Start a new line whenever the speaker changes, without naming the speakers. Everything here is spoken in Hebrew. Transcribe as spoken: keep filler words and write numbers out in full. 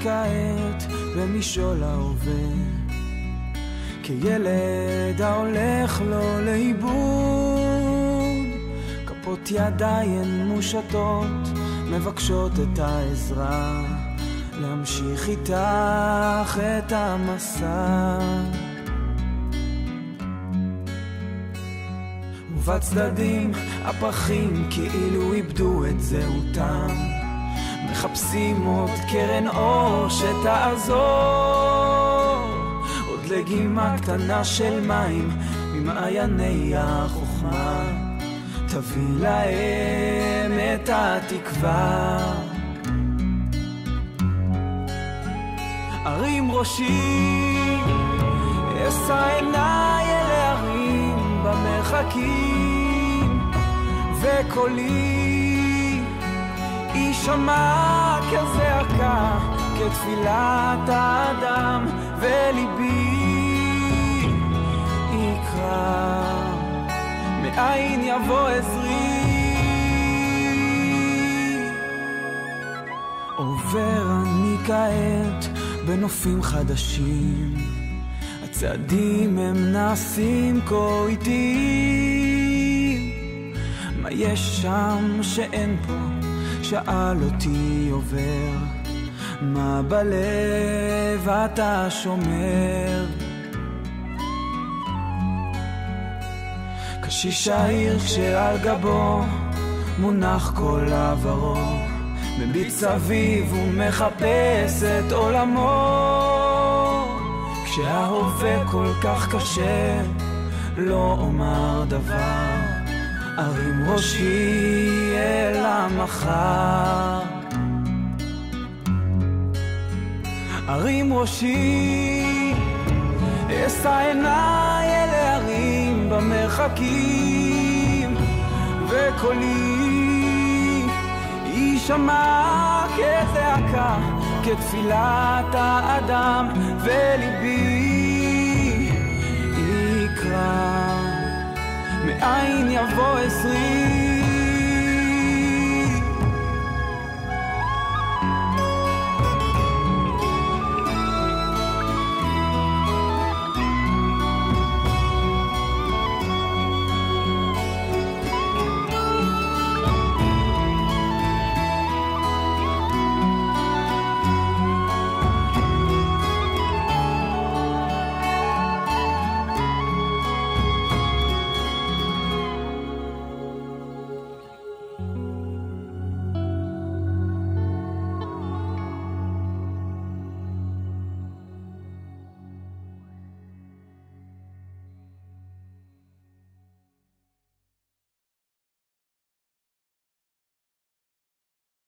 כעת במשעול ההווה, כילד ההולך לו לאיבוד, כפות ידיים מושטות מבקשות את העזרה, להמשיך איתך את המסע. ובצדדים הפרחים כאילו איבדו את זהותם, מחפשים עוד קרן אור שתעזור, עוד לגימה קטנה של מים ממעייני החוכמה, תביא להם את התקווה. הרים ראשי, אשא עיניי אל ההרים במרחקים, וקולי יישמע כזעקה, כתפילת האדם, וליבי יקרא, מאין יבוא עזרי. עובר אני כעת בנופים חדשים, הצעדים הם נעשים כה איטיים, מה יש שם שאין פה? שאל אותי עובר, מה בלב אתה שומר? קשיש העיר כשעל גבו מונח כל עברו, מביט סביב ומחפש את עולמו, כשההווה כל כך קשה לא אומר דבר, ארים ראשי אל המחר. ארים ראשי, אשא עיניי אל ההרים במרחקים, וקולי יישמע כזעקה, כתפילת האדם, וליבי יקרא, מאין יבוא עזרי.